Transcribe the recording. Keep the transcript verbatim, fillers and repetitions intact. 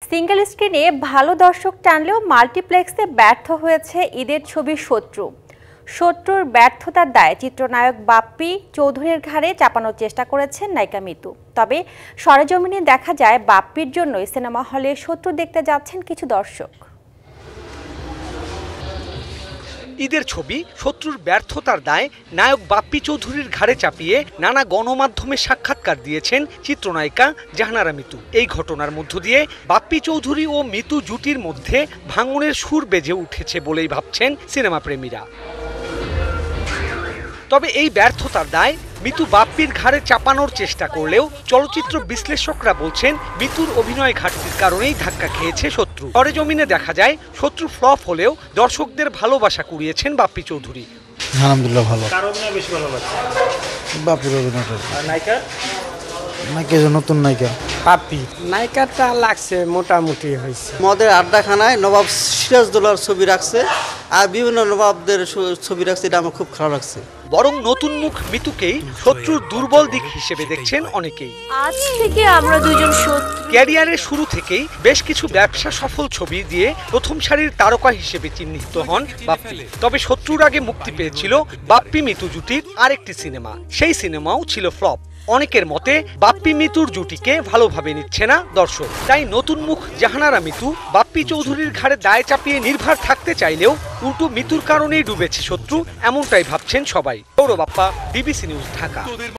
Single স্ক্রিনে ভালো দর্শক টানলেও মাল্টিপ্লেক্সে ব্যর্থ হয়েছে ঈদের ছবি শত্রু। শত্রুর ব্যর্থতার দায়ে চিত্রনায়ক বাপ্পি চৌধুরীর ঘাড়ে চাপানোর চেষ্টা করেছেন নায়িকা মিতু। তবে সরেজমিনে দেখা যায় বাপ্পির জন্যই সিনেমা হলে শত্রু দেখতে যাচ্ছেন কিছু দর্শক। ঈদের ছবি শত্রুর ব্যর্থতার দায় নায়ক বাপ্পি চৌধুরীর ঘাড়ে চাপিয়ে নানা গণমাধ্যমে সাক্ষাৎকার দিয়েছেন চিত্রনায়িকা জাহানারা মিতু। এই ঘটনার মধ্য দিয়ে বাপ্পি চৌধুরী ও মিতু জুটির মধ্যে ভাঙনের সুর বেজে উঠেছে বলেই ভাবছেন সিনেমা প্রেমীরা। তবে এই ব্যর্থতার দায় মিতু বাপ্পির ঘাড়ে চাপানোর চেষ্টা করলেও চলচ্চিত্র বিশ্লেষকরা বলছেন মিতুর অভিনয় ঘাটতির কারণেই ধাক্কা খেয়েছে শত্রু। সরেজমিনে দেখা যায় শত্রু ফ্লপ হলেও দর্শকদের ভালোবাসা কুড়িয়েছেন বাপ্পি চৌধুরী। আলহামদুলিল্লাহ ভালো। কার অভিনয় বেশি ভালো লাগছে? বাপ্পির অভিনয়টা। আর নায়িকা? নায়িকা নতুন নায়িকা বাপ্পি নায়িকাটা লাগছে মোটামুটি হয়েছে। মদের আড্ডাখানায় নবাব সিরাজদৌলার ছবি রাখছে আর বিভিন্ন নবাবদের ছবি রাখছে, এটা আমার খুব খারাপ লাগছে। বরং নতুন মুখ মিতুকেই শত্রুর দুর্বল দিক হিসেবে দেখছেন অনেকেই। আজ থেকে আমরা দুজন শত্রু। ক্যারিয়ারের শুরু থেকেই বেশ কিছু ব্যবসা সফল ছবি দিয়ে প্রথম সারির তারকা হিসেবে চিহ্নিত হন বাপ্পি। তবে শত্রুর আগে মুক্তি পেয়েছিল বাপ্পি মিতু জুটির আরেকটি সিনেমা, সেই সিনেমাও ছিল ফ্লপ। অনেকের মতে বাপ্পি মিতুর জুটিকে ভালোভাবে নিচ্ছে না দর্শক, তাই নতুন মুখ জাহানারা মিতু বাপ্পি চৌধুরীর ঘাড়ে দায় চাপিয়ে নির্ভর থাকতে চাইলেও উল্টো মিতুর কারণেই ডুবেছে শত্রু, এমনটাই ভাবছেন সবাই। Sourav Bappa, DBC news, Dhaka.